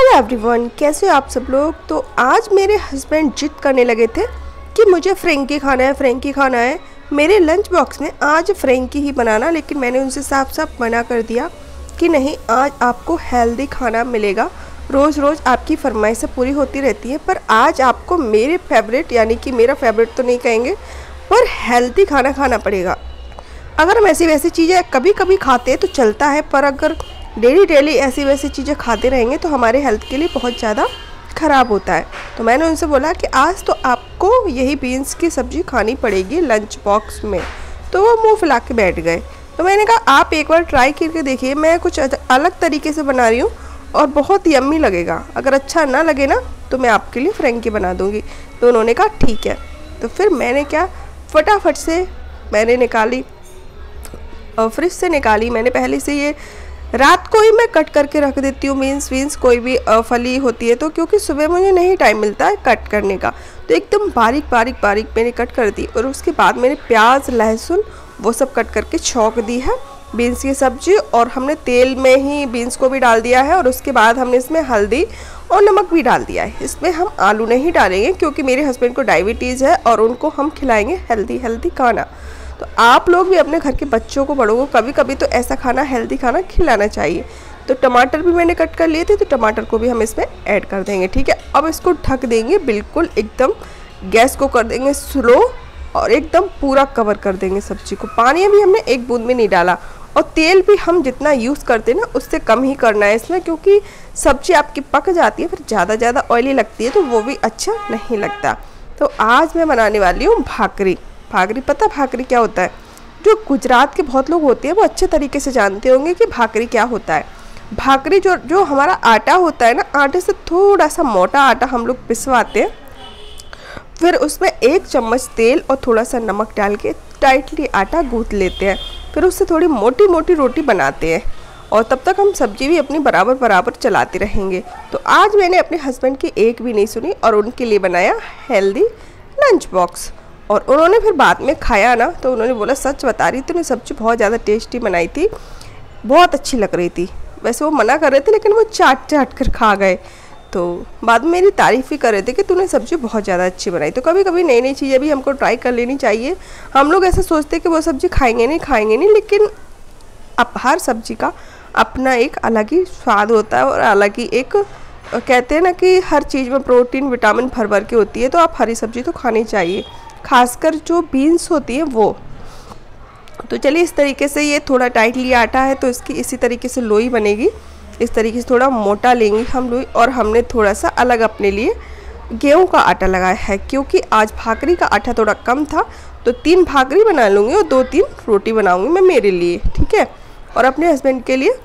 Hello everyone, कैसे हो आप सब लोग। तो आज मेरे हस्बैंड जिद करने लगे थे कि मुझे फ्रेंकी खाना है, फ्रेंकी खाना है। मेरे लंच बॉक्स में आज फ्रेंकी ही बनाना, लेकिन मैंने उनसे साफ साफ मना कर दिया कि नहीं, आज आपको हेल्दी खाना मिलेगा। रोज़ रोज़ आपकी फरमाइशें पूरी होती रहती है, पर आज आपको मेरे फेवरेट, यानी कि मेरा फेवरेट तो नहीं कहेंगे, पर हेल्दी खाना खाना पड़ेगा। अगर हम ऐसी वैसी चीज़ें कभी कभी खाते हैं तो चलता है, पर अगर डेली डेली ऐसी वैसी चीज़ें खाते रहेंगे तो हमारे हेल्थ के लिए बहुत ज़्यादा ख़राब होता है। तो मैंने उनसे बोला कि आज तो आपको यही बीन्स की सब्ज़ी खानी पड़ेगी लंच बॉक्स में। तो वो मुंह फुला के बैठ गए। तो मैंने कहा आप एक बार ट्राई करके देखिए, मैं कुछ अलग तरीके से बना रही हूँ और बहुत यम्मी लगेगा। अगर अच्छा ना लगे ना तो मैं आपके लिए फ्रेंकी बना दूँगी। तो उन्होंने कहा ठीक है। तो फिर मैंने क्या, फटाफट से मैंने निकाली और फ्रिज से निकाली। मैंने पहले से ये रात को ही मैं कट करके रख देती हूँ, बीन्स कोई भी फली होती है तो, क्योंकि सुबह मुझे नहीं टाइम मिलता है कट करने का। तो एकदम बारीक बारीक बारीक मैंने कट कर दी और उसके बाद मैंने प्याज लहसुन वो सब कट करके छौंक दी है बीन्स की सब्ज़ी। और हमने तेल में ही बीन्स को भी डाल दिया है और उसके बाद हमने इसमें हल्दी और नमक भी डाल दिया है। इसमें हम आलू नहीं डालेंगे क्योंकि मेरे हस्बैंड को डायबिटीज़ है और उनको हम खिलाएँगे हेल्दी खाना। तो आप लोग भी अपने घर के बच्चों को, बड़ों को कभी कभी तो ऐसा खाना, हेल्दी खाना खिलाना चाहिए। तो टमाटर भी मैंने कट कर लिए थे, तो टमाटर को भी हम इसमें ऐड कर देंगे। ठीक है, अब इसको ढक देंगे बिल्कुल एकदम, गैस को कर देंगे स्लो और एकदम पूरा कवर कर देंगे सब्जी को। पानी अभी हमने एक बूंद में नहीं डाला और तेल भी हम जितना यूज़ करते हैं ना उससे कम ही करना है इसमें, क्योंकि सब्जी आपकी पक जाती है फिर ज़्यादा ऑयली लगती है तो वो भी अच्छा नहीं लगता। तो आज मैं बनाने वाली हूँ भाकरी। पता भाकरी क्या होता है? जो गुजरात के बहुत लोग होते हैं वो अच्छे तरीके से जानते होंगे कि भाकरी क्या होता है। भाकरी जो हमारा आटा होता है ना, आटे से थोड़ा सा मोटा आटा हम लोग पिसवाते हैं, फिर उसमें 1 चम्मच तेल और थोड़ा सा नमक डाल के टाइटली आटा गूंथ लेते हैं। फिर उससे थोड़ी मोटी मोटी रोटी बनाते हैं और तब तक हम सब्जी भी अपनी बराबर चलाते रहेंगे। तो आज मैंने अपने हस्बैंड की एक भी नहीं सुनी और उनके लिए बनाया हेल्दी लंच बॉक्स। और उन्होंने फिर बाद में खाया ना तो उन्होंने बोला सच बता रही तूने सब्ज़ी बहुत ज़्यादा टेस्टी बनाई थी, बहुत अच्छी लग रही थी। वैसे वो मना कर रहे थे लेकिन वो चाट कर खा गए। तो बाद में मेरी तारीफ़ ही कर रहे थे कि तूने सब्ज़ी बहुत ज़्यादा अच्छी बनाई। तो कभी कभी नई चीज़ें भी हमको ट्राई कर लेनी चाहिए। हम लोग ऐसा सोचते हैं कि वो सब्ज़ी खाएंगे नहीं, लेकिन अब हर सब्ज़ी का अपना एक अलग ही स्वाद होता है और अलग ही एक, कहते हैं ना कि हर चीज़ में प्रोटीन विटामिन भर के होती है। तो आप हरी सब्ज़ी तो खानी चाहिए, खासकर जो बीन्स होती है वो। तो चलिए इस तरीके से, ये थोड़ा टाइटली आटा है तो इसकी इसी तरीके से लोई बनेगी। इस तरीके से थोड़ा मोटा लेंगे हम लोई। और हमने थोड़ा सा अलग अपने लिए गेहूं का आटा लगाया है, क्योंकि आज भाकरी का आटा थोड़ा कम था। तो 3 भाकरी बना लूँगी और 2-3 रोटी बनाऊँगी मैं मेरे लिए। ठीक है, और अपने हस्बैंड के लिए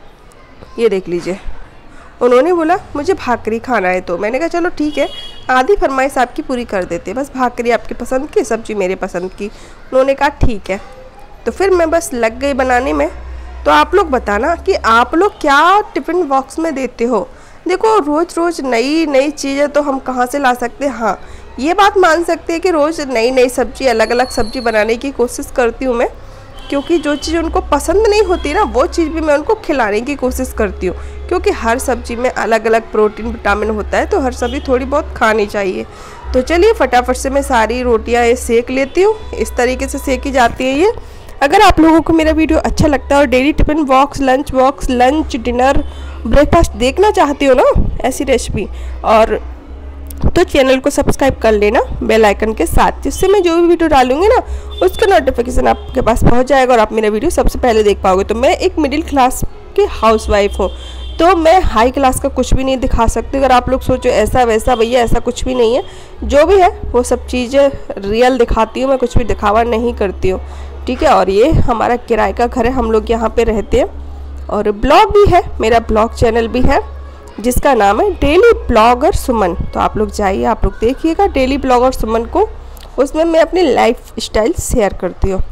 ये देख लीजिए, उन्होंने बोला मुझे भाकरी खाना है। तो मैंने कहा चलो ठीक है, आधी फरमाइश आपकी पूरी कर देते, बस भाकरी आपकी पसंद की, सब्जी मेरे पसंद की। उन्होंने कहा ठीक है। तो फिर मैं बस लग गई बनाने में। तो आप लोग बताना कि आप लोग क्या टिफ़िन बॉक्स में देते हो। देखो रोज़ नई चीज़ें तो हम कहाँ से ला सकते हैं। हाँ, ये बात मान सकते हैं कि रोज़ नई सब्जी, अलग सब्जी बनाने की कोशिश करती हूँ मैं, क्योंकि जो चीज़ उनको पसंद नहीं होती ना वो चीज़ भी मैं उनको खिलाने की कोशिश करती हूँ, क्योंकि हर सब्जी में अलग प्रोटीन विटामिन होता है तो हर सब्जी थोड़ी बहुत खानी चाहिए। तो चलिए फटाफट से मैं सारी रोटियाँ ये सेक लेती हूँ। इस तरीके से सेकी जाती है ये। अगर आप लोगों को मेरा वीडियो अच्छा लगता है और daily tiffin box, lunch, dinner, breakfast देखना चाहते हो ना ऐसी रेसिपी, और तो चैनल को सब्सक्राइब कर लेना बेल आइकन के साथ, जिससे मैं जो भी वीडियो डालूंगी ना उसका नोटिफिकेशन आपके पास पहुंच जाएगा और आप मेरा वीडियो सबसे पहले देख पाओगे। तो मैं एक मिडिल क्लास की हाउसवाइफ हूँ, तो मैं हाई क्लास का कुछ भी नहीं दिखा सकती। अगर आप लोग सोचो ऐसा वैसा, भैया ऐसा कुछ भी नहीं है। जो भी है वो सब चीज़ें रियल दिखाती हूँ मैं, कुछ भी दिखावा नहीं करती हूँ। ठीक है, और ये हमारा किराए का घर है, हम लोग यहाँ पे रहते हैं। और ब्लॉग भी है, मेरा ब्लॉग चैनल भी है जिसका नाम है डेली ब्लॉगर सुमन। तो आप लोग जाइए, आप लोग देखिएगा डेली ब्लॉगर सुमन को, उसमें मैं अपनी लाइफ स्टाइल शेयर करती हूँ।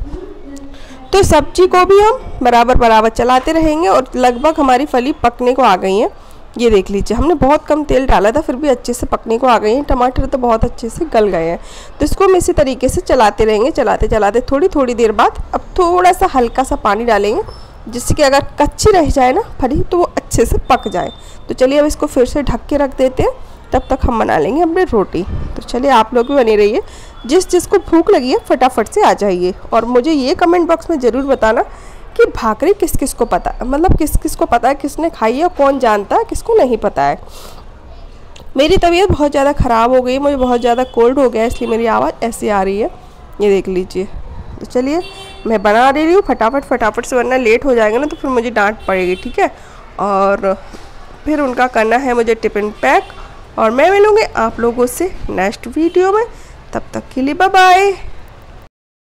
तो सब्जी को भी हम बराबर चलाते रहेंगे और लगभग हमारी फली पकने को आ गई है। ये देख लीजिए, हमने बहुत कम तेल डाला था फिर भी अच्छे से पकने को आ गई हैं। टमाटर तो बहुत अच्छे से गल गए हैं। तो इसको हम इसी तरीके से चलाते रहेंगे, चलाते थोड़ी देर बाद अब थोड़ा सा हल्का सा पानी डालेंगे जिससे कि अगर कच्ची रह जाए ना फली तो वो अच्छे से पक जाए। तो चलिए अब इसको फिर से ढक के रख देते हैं, तब तक हम बना लेंगे अपनी रोटी। तो चलिए आप लोग भी बने रहिए, जिसको भूख लगी है फटाफट से आ जाइए। और मुझे ये कमेंट बॉक्स में ज़रूर बताना कि भाकरी किस किस को पता, मतलब किस किस को पता है, किसने खाई है और कौन जानता है किसको नहीं पता है। मेरी तबीयत बहुत ज़्यादा ख़राब हो गई, मुझे बहुत ज़्यादा कोल्ड हो गया, इसलिए मेरी आवाज़ ऐसी आ रही है, ये देख लीजिए। तो चलिए मैं बना दे रही हूँ फटाफट से, वरना लेट हो जाएगा ना तो फिर मुझे डांट पड़ेगी, ठीक है। और फिर उनका करना है मुझे टिफ़िन पैक। और मैं मिलूँगी आप लोगों से नेक्स्ट वीडियो में, तब तक के लिए बाय बाय।